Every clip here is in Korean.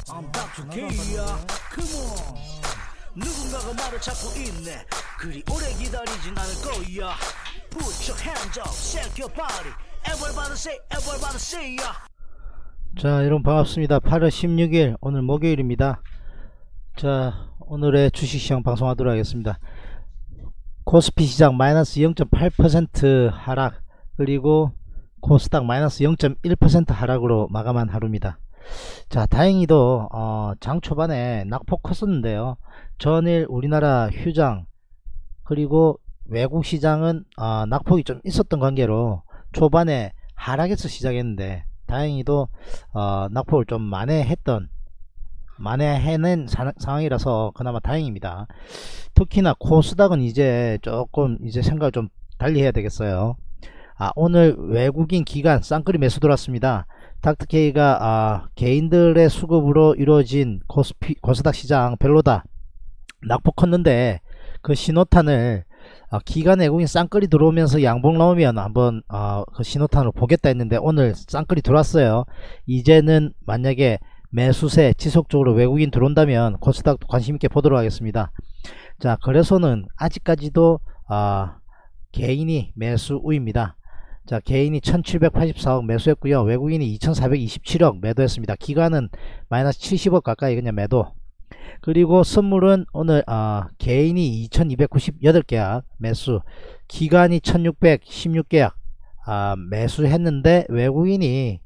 I'm Dr. K야. Come on. 누군가가 말을 찾고 있네. 그리 오래 기다리진 않을 거야. Put your hands up, shake your body. Everybody say ya. 자, 여러분 반갑습니다. 8월 16일 오늘 목요일입니다. 자, 오늘의 주식시장 방송하도록 하겠습니다. 코스피 시장 마이너스 0.8% 하락, 그리고 코스닥 마이너스 0.1% 하락으로 마감한 하루입니다. 자, 다행히도 장 초반에 낙폭 컸었는데요. 전일 우리나라 휴장 그리고 외국 시장은 낙폭이 좀 있었던 관계로 초반에 하락해서 시작했는데, 다행히도 낙폭을 좀 만회해낸 상황이라서 그나마 다행입니다. 특히나 코스닥은 이제 조금 생각을 좀 달리 해야 되겠어요. 오늘 외국인 기관 쌍끌이 매수 들어왔습니다. 닥터케이가 개인들의 수급으로 이루어진 코스닥 시장 별로다, 낙폭 컸는데 그 신호탄을 기관 외국인 쌍끌이 들어오면서 양봉 나오면 한번 그 신호탄으로 보겠다 했는데 오늘 쌍끌이 들어왔어요. 이제는 만약에 매수세 지속적으로 외국인 들어온다면 코스닥도 관심있게 보도록 하겠습니다. 자, 거래소는 아직까지도 개인이 매수 우입니다. 자, 개인이 1784억 매수했고요. 외국인이 2427억 매도했습니다. 기관은 마이너스 70억 가까이 그냥 매도. 그리고 선물은 오늘 개인이 2298계약 매수, 기관이 1616계약 매수했는데 외국인이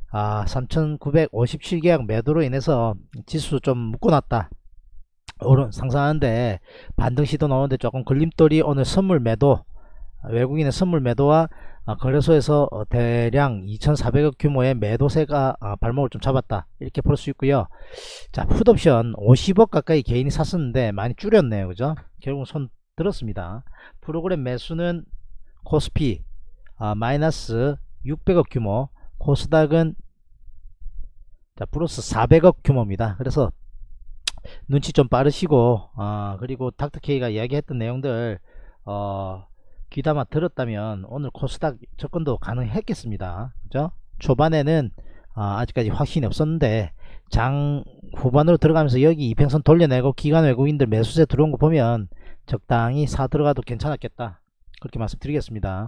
3957계약 매도로 인해서 지수 좀 묶어놨다, 상승하는데 반등 시도 나오는데 조금 걸림돌이 오늘 선물 매도, 외국인의 선물 매도와 거래소에서 대량 2400억 규모의 매도세가 발목을 좀 잡았다, 이렇게 볼 수 있고요. 자, 풋옵션 50억 가까이 개인이 샀었는데 많이 줄였네요, 그죠? 결국 손 들었습니다. 프로그램 매수는 코스피 마이너스 600억 규모, 코스닥은 플러스 400억 규모입니다. 그래서 눈치 좀 빠르시고 그리고 닥터케이가 이야기했던 내용들 귀담아 들었다면 오늘 코스닥 접근도 가능했겠습니다, 그죠? 초반에는 아직까지 확신이 없었는데 장 후반으로 들어가면서 여기 이평선 돌려내고 기관 외국인들 매수세 들어온 거 보면 적당히 사 들어가도 괜찮았겠다, 그렇게 말씀드리겠습니다.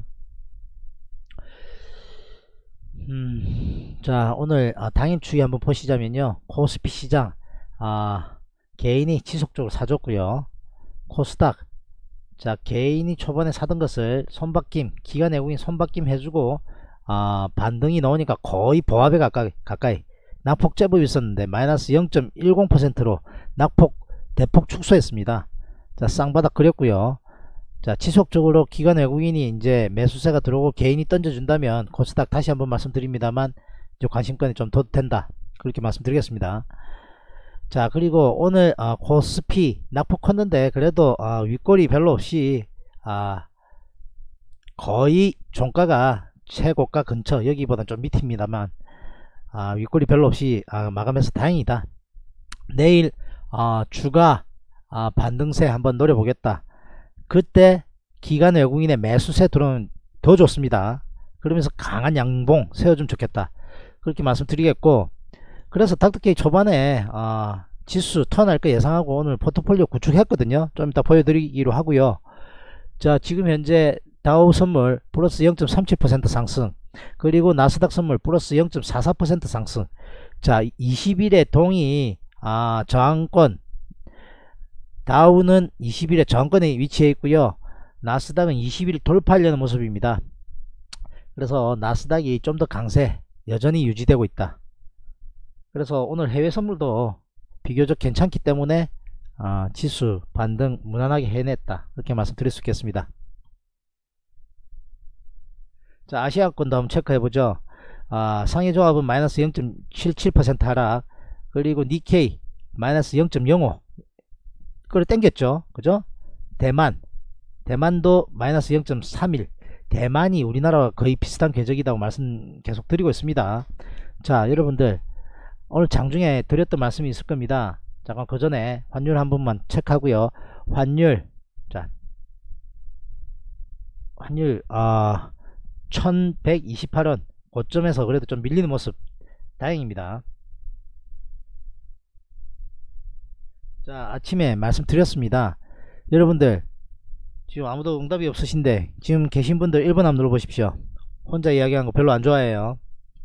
자, 오늘 당일 추이 한번 보시자면요, 코스피 시장 개인이 지속적으로 사줬고요. 코스닥, 자, 개인이 초반에 사던 것을 손바뀜, 기관 외국인 손바뀜 해주고 반등이 나오니까 거의 보합에 가까이 낙폭 제법 있었는데 마이너스 0.10%로 낙폭 대폭 축소했습니다. 자, 쌍바닥 그렸고요. 자, 지속적으로 기관 외국인이 이제 매수세가 들어오고 개인이 던져준다면 코스닥 다시 한번 말씀드립니다만 이제 관심권이 좀 더 된다, 그렇게 말씀드리겠습니다. 자, 그리고 오늘 코스피 낙폭 컸는데 그래도 윗꼬리 별로 없이 거의 종가가 최고가 근처, 여기보다 좀 밑입니다만 윗꼬리 별로 없이 마감해서 다행이다. 내일 주가 반등세 한번 노려보겠다. 그때 기관 외국인의 매수세 들어오면 더 좋습니다. 그러면서 강한 양봉 세워주면 좋겠다, 그렇게 말씀드리겠고, 그래서 닥터케이 초반에 지수 턴할 거 예상하고 오늘 포트폴리오 구축했거든요. 좀 이따 보여드리기로 하고요. 자, 지금 현재 다우 선물 플러스 0.37% 상승, 그리고 나스닥 선물 플러스 0.44% 상승. 자, 20일의 동이 저항권, 다우는 20일의 저항권에 위치해 있고요. 나스닥은 20일 돌파하려는 모습입니다. 그래서 나스닥이 좀 더 강세 여전히 유지되고 있다. 그래서 오늘 해외 선물도 비교적 괜찮기 때문에 지수 반등 무난하게 해냈다, 그렇게 말씀드릴 수 있겠습니다. 자, 아시아권도 한번 체크해보죠. 상해조합은 마이너스 0.77% 하락, 그리고 니케이 마이너스 0.05 그걸 땡겼죠, 그죠? 대만도 마이너스 0.31, 대만이 우리나라와 거의 비슷한 궤적이라고 말씀 계속 드리고 있습니다. 자, 여러분들 오늘 장중에 드렸던 말씀이 있을 겁니다. 잠깐 그 전에 환율 한 번만 체크하고요. 환율, 자, 환율 1128원 고점에서 그래도 좀 밀리는 모습 다행입니다. 자, 아침에 말씀드렸습니다. 여러분들 지금 아무도 응답이 없으신데 지금 계신 분들 1번 한번 눌러보십시오. 혼자 이야기하는 거 별로 안 좋아해요.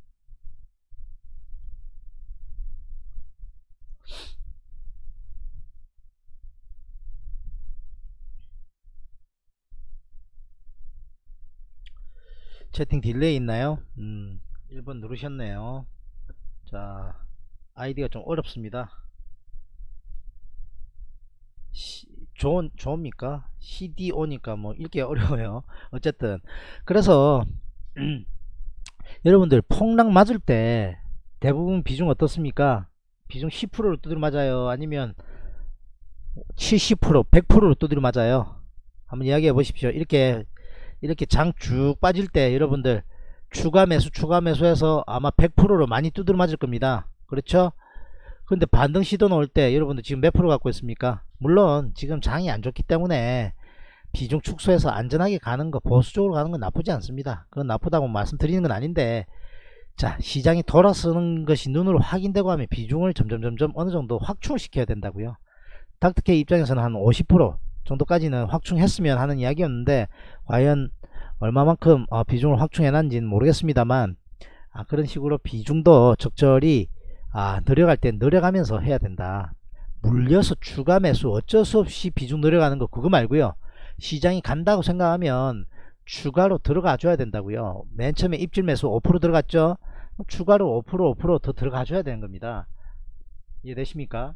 채팅 딜레이 있나요? 1번 누르셨네요. 자, 아이디가 좀 어렵습니다. 좋습니까? CDO니까 뭐 읽기 어려워요. 어쨌든 그래서 여러분들 폭락 맞을 때 대부분 비중 어떻습니까? 비중 10%로 두드려 맞아요? 아니면 70%, 100%로 두드려 맞아요? 한번 이야기해 보십시오. 이렇게 장 쭉 빠질 때 여러분들 추가 매수해서 아마 100%로 많이 두드려 맞을 겁니다. 그렇죠? 근데 반등 시도 나올 때 여러분들 지금 몇 프로 갖고 있습니까? 물론 지금 장이 안 좋기 때문에 비중 축소해서 안전하게 가는 거, 보수적으로 가는 건 나쁘지 않습니다. 그건 나쁘다고 말씀드리는 건 아닌데, 자, 시장이 돌아서는 것이 눈으로 확인되고 하면 비중을 점점 어느 정도 확충을 시켜야 된다고요. 닥터케이 입장에서는 한 50% 정도까지는 확충했으면 하는 이야기였는데, 과연 얼마만큼 비중을 확충해놨는지는 모르겠습니다만, 그런 식으로 비중도 적절히 늘어갈 땐 늘어가면서 해야 된다. 물려서 추가 매수 어쩔 수 없이 비중 늘어가는 거 그거 말고요. 시장이 간다고 생각하면 추가로 들어가 줘야 된다고요. 맨 처음에 입질 매수 5% 들어갔죠. 추가로 5% 더 들어가 줘야 되는 겁니다. 이해되십니까?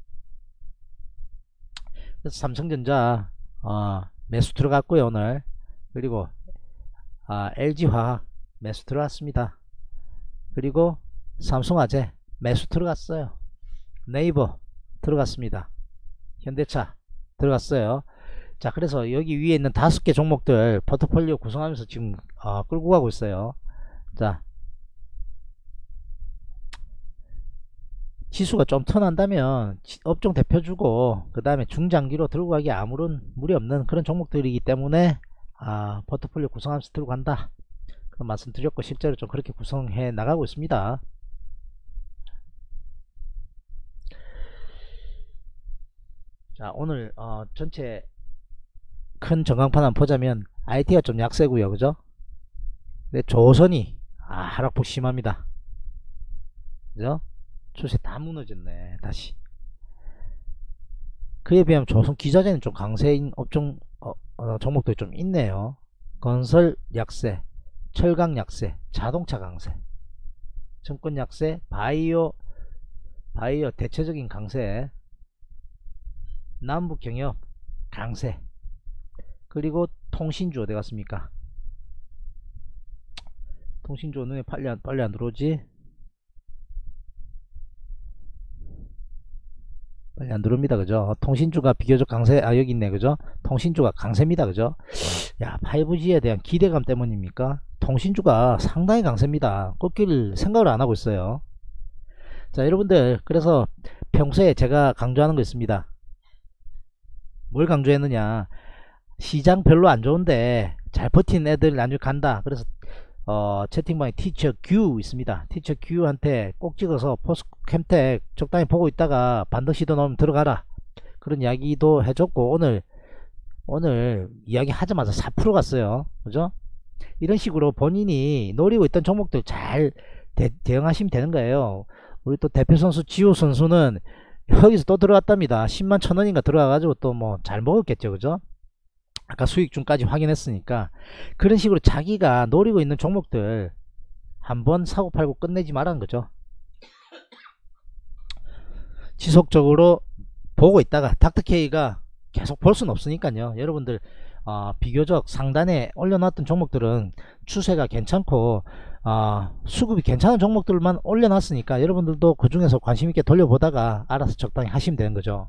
그래서 삼성전자 매수 들어갔고요 오늘. 그리고 LG화학 매수 들어갔습니다. 그리고 삼성화재 매수 들어갔어요. 네이버 들어갔습니다. 현대차 들어갔어요. 자, 그래서 여기 위에 있는 5개 종목들 포트폴리오 구성하면서 지금 끌고 가고 있어요. 자, 지수가 좀 턴한다면 업종 대표 주고 그 다음에 중장기로 들고 가기 아무런 무리 없는 그런 종목들이기 때문에 포트폴리오 구성하면서 들고 간다 그런 말씀 드렸고, 실제로 좀 그렇게 구성해 나가고 있습니다. 자, 오늘 전체 큰 전광판 한번 보자면 IT가 좀 약세고요, 그죠? 근데 조선이 하락폭 심합니다, 그죠? 추세 다 무너졌네. 다시 그에 비하면 조선 기자재는 좀 강세인 업종 종목들이 좀 있네요. 건설 약세, 철강 약세, 자동차 강세, 증권 약세, 바이오 대체적인 강세, 남북경협 강세, 그리고 통신주 어디 갔습니까? 통신주 눈에 빨리 안 들어오지? 빨리 안 들어옵니다, 그죠? 통신주가 비교적 강세, 여기 있네, 그죠? 통신주가 강세입니다, 그죠? 야, 5G에 대한 기대감 때문입니까? 통신주가 상당히 강세입니다. 꺾일 생각을 안 하고 있어요. 자, 여러분들, 그래서 평소에 제가 강조하는 거 있습니다. 뭘 강조했느냐? 시장 별로 안 좋은데 잘 버틴 애들 나중에 간다. 그래서 채팅방에 티처 규 있습니다. 티처 규한테 꼭 찍어서 포스캠텍 적당히 보고 있다가 반등 시도 나오면 들어가라, 그런 이야기도 해줬고, 오늘 이야기 하자마자 4% 갔어요, 그죠? 이런 식으로 본인이 노리고 있던 종목들 잘 대응하시면 되는 거예요. 우리 또 대표 선수 지호 선수는 여기서 또 들어갔답니다. 10만 1,000원인가 들어가가지고 또 뭐 잘 먹었겠죠, 그죠? 아까 수익중까지 확인했으니까. 그런 식으로 자기가 노리고 있는 종목들 한번 사고 팔고 끝내지 말라는 거죠. 지속적으로 보고 있다가 닥터케이가 계속 볼 수는 없으니까요. 여러분들 비교적 상단에 올려놨던 종목들은 추세가 괜찮고 수급이 괜찮은 종목들만 올려놨으니까 여러분들도 그 중에서 관심있게 돌려보다가 알아서 적당히 하시면 되는 거죠.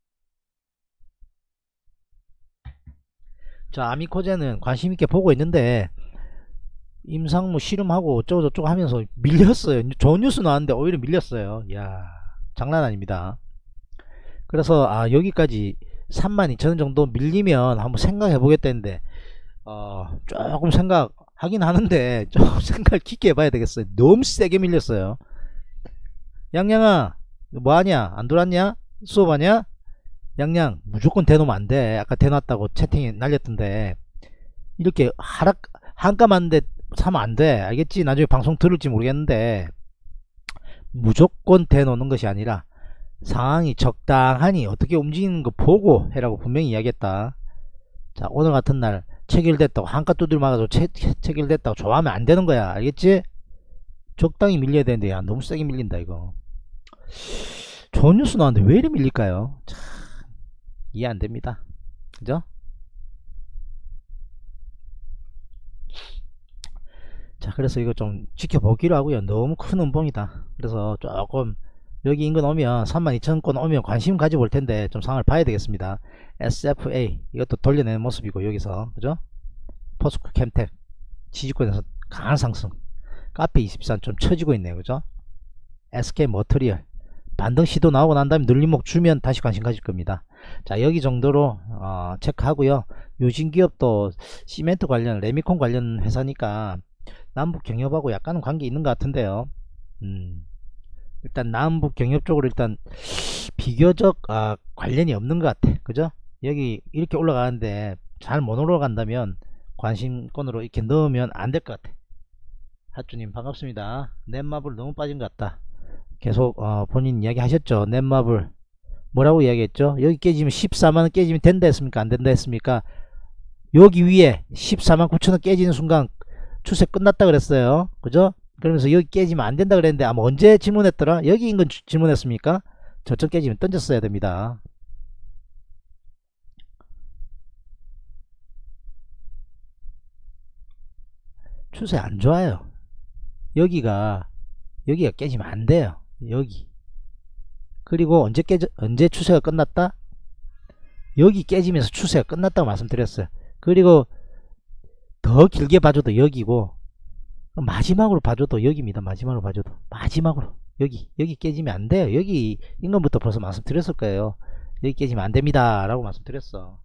자, 아미코제는 관심있게 보고 있는데 임상무 실험하고 어쩌고저쩌고 하면서 밀렸어요. 좋은 뉴스 나왔는데 오히려 밀렸어요. 이야, 장난 아닙니다. 그래서 여기까지 32,000원 정도 밀리면 한번 생각해 보겠다는데 조금 생각하긴 하는데 조금 생각 깊게 해봐야 되겠어요. 너무 세게 밀렸어요. 양양아, 뭐하냐? 안 들어왔냐? 수업하냐? 양양 무조건 대놓으면 안돼. 아까 대놨다고 채팅에 날렸던데 이렇게 하락 한가 맞는데 사면 안돼. 알겠지? 나중에 방송 들을지 모르겠는데 무조건 대놓는 것이 아니라 상황이 적당하니 어떻게 움직이는 거 보고 해라고 분명히 이야기했다. 자, 오늘 같은 날 체결됐다고 한가 두드려 막아서 체결됐다고 좋아하면 안 되는 거야. 알겠지? 적당히 밀려야 되는데 야 너무 세게 밀린다 이거. 좋은 뉴스 나왔는데 왜 이리 밀릴까요? 참 이해 안 됩니다. 그죠? 자, 그래서 이거 좀 지켜보기로 하고요. 너무 큰 음봉이다. 그래서 조금 여기 인근 오면 32,000권 오면 관심 가져볼 텐데 좀 상황을 봐야 되겠습니다. SFA 이것도 돌려내는 모습이고 여기서 그죠? 포스코 캠텍 지지권에서 강한 상승. 카페 24는 좀 처지고 있네요. 그죠? SK 머터리얼 반등 시도 나오고 난 다음에 눌림목 주면 다시 관심 가질 겁니다. 자, 여기 정도로 체크하고요. 유진기업도 시멘트 관련 레미콘 관련 회사니까 남북 경협하고 약간은 관계 있는 것 같은데요. 일단 남북 경협 쪽으로 일단 비교적 관련이 없는 것 같아. 그죠? 여기 이렇게 올라가는데 잘 못 올라간다면 관심권으로 이렇게 넣으면 안 될 것 같아. 하주님 반갑습니다. 넷마블 너무 빠진 것 같다. 계속 본인 이야기 하셨죠. 넷마블 뭐라고 이야기했죠? 여기 깨지면 14만원 깨지면 된다 했습니까? 안 된다 했습니까? 여기 위에 14만 9천원 깨지는 순간 추세 끝났다 그랬어요. 그죠? 그러면서 여기 깨지면 안 된다 그랬는데 아마 언제 질문했더라? 여기 인근 질문했습니까? 저점 깨지면 던졌어야 됩니다. 추세 안 좋아요. 여기가 깨지면 안 돼요. 여기. 그리고 언제 추세가 끝났다? 여기 깨지면서 추세가 끝났다고 말씀드렸어요. 그리고 더 길게 봐줘도 여기고 마지막으로 봐줘도 여기입니다. 마지막으로 봐줘도 마지막으로 여기 깨지면 안 돼요. 여기 인근부터 벌써 말씀드렸을 거예요. 여기 깨지면 안 됩니다 라고 말씀드렸어.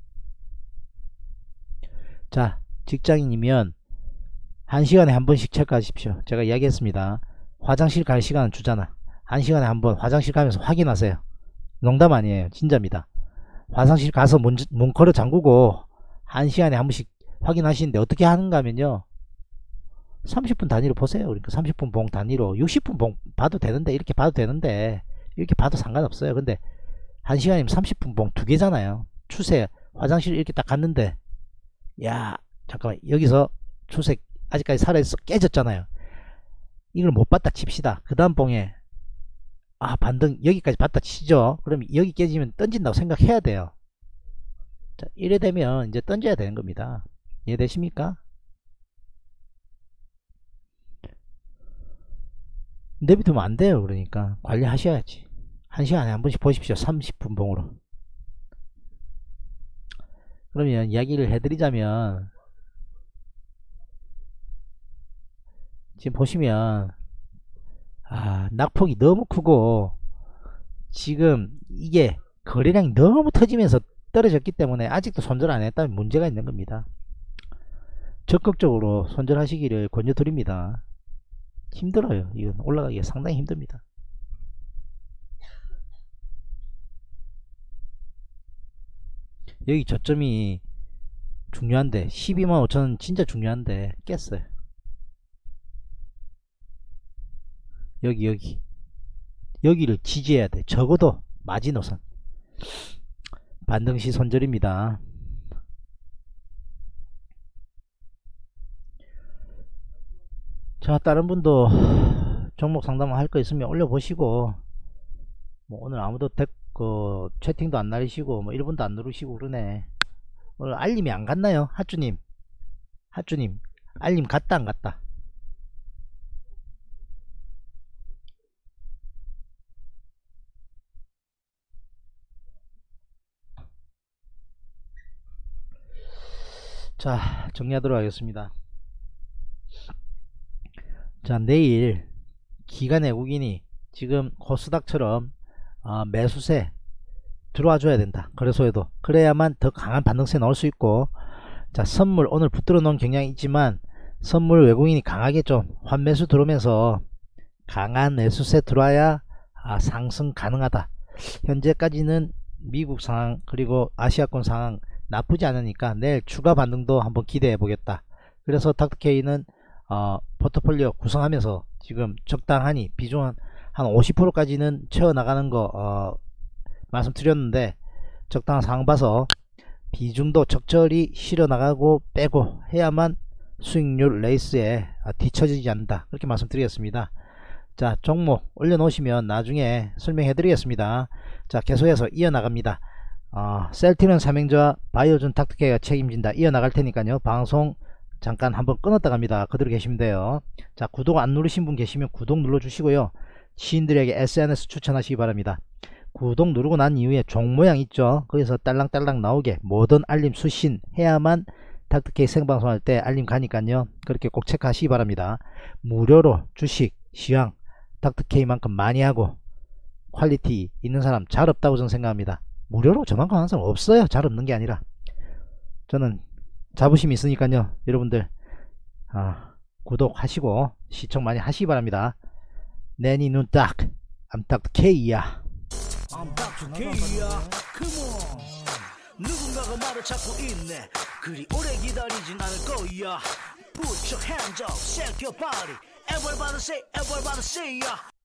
자, 직장인이면 1시간에 한 번씩 체크하십시오. 제가 이야기했습니다. 화장실 갈 시간은 주잖아. 1시간에 한 번 화장실 가면서 확인하세요. 농담 아니에요. 진짜입니다. 화장실 가서 문 걸어 잠그고 1시간에 한 번씩 확인하시는데 어떻게 하는가 하면요. 30분 단위로 보세요. 그러니까 30분 봉 단위로 60분 봉 봐도 되는데 이렇게 봐도 되는데 이렇게 봐도 상관없어요. 근데 1시간이면 30분 봉 두 개잖아요. 추세 화장실 이렇게 딱 갔는데 야 잠깐만 여기서 추세 아직까지 살아있어 깨졌잖아요. 이걸 못 봤다 칩시다. 그 다음 봉에 반등 여기까지 봤다 치죠. 그럼 여기 깨지면 던진다고 생각해야 돼요. 자, 이래 되면 이제 던져야 되는 겁니다. 이해되십니까? 내비두면 안 돼요. 그러니까 관리하셔야지. 1시간에 한 번씩 보십시오. 30분 봉으로. 그러면 이야기를 해드리자면 지금 보시면 낙폭이 너무 크고 지금 이게 거래량이 너무 터지면서 떨어졌기 때문에 아직도 손절 안 했다면 문제가 있는 겁니다. 적극적으로 손절하시기를 권유드립니다. 힘들어요. 이건 올라가기가 상당히 힘듭니다. 여기 저점이 중요한데 12만 5천원 진짜 중요한데 깼어요. 여기를 지지해야 돼. 적어도 마지노선 반등시 손절입니다. 자, 다른 분도 종목 상담을 할 거 있으면 올려보시고 뭐 오늘 아무도 채팅도 안 날리시고 뭐 1분도 안 누르시고 그러네. 오늘 알림이 안 갔나요? 하쭈님 알림 갔다 안 갔다? 자, 정리하도록 하겠습니다. 자, 내일 기관 외국인이 지금 코스닥처럼 매수세 들어와 줘야 된다. 거래소에도 그래야만 더 강한 반등세 나올 수 있고, 자, 선물 오늘 붙들어 놓은 경향이 있지만 선물 외국인이 강하게 좀 환매수 들어오면서 강한 매수세 들어와야 상승 가능하다. 현재까지는 미국 상황 그리고 아시아권 상황 나쁘지 않으니까 내일 추가 반등도 한번 기대해 보겠다. 그래서 닥터케이는 포트폴리오 구성하면서 지금 적당하니 비중 한 50%까지는 채워나가는 거 말씀드렸는데, 적당한 상황 봐서 비중도 적절히 실어나가고 빼고 해야만 수익률 레이스에 뒤처지지 않는다, 그렇게 말씀드리겠습니다. 자, 종목 올려놓으시면 나중에 설명해 드리겠습니다. 자, 계속해서 이어나갑니다. 셀티는 삼행제와 바이오준 닥터케이가 책임진다, 이어나갈 테니까요, 방송 잠깐 한번 끊었다 갑니다. 그대로 계시면 돼요. 자, 구독 안 누르신 분 계시면 구독 눌러 주시고요, 지인들에게 SNS 추천하시기 바랍니다. 구독 누르고 난 이후에 종 모양 있죠, 거기서 딸랑딸랑 나오게 모든 알림 수신 해야만 닥터케이 생방송할 때 알림 가니까요, 그렇게 꼭 체크하시기 바랍니다. 무료로 주식 시황 닥터케이만큼 많이 하고 퀄리티 있는 사람 잘 없다고 저는 생각합니다. 무료로 저만큼 하는 사람 없어요. 잘 없는 게 아니라 저는 자부심이 있으니까요, 여러분들 구독하시고 시청 많이 하시기 바랍니다. 내니 눈딱 I'm Dr. K야. I'm Dr. K야. Come on. 누군가가 말을 찾고 있네. 그리 오래 기다리진 않을 거야. Put your hands up, shake your body. Everybody say, everybody say, yeah.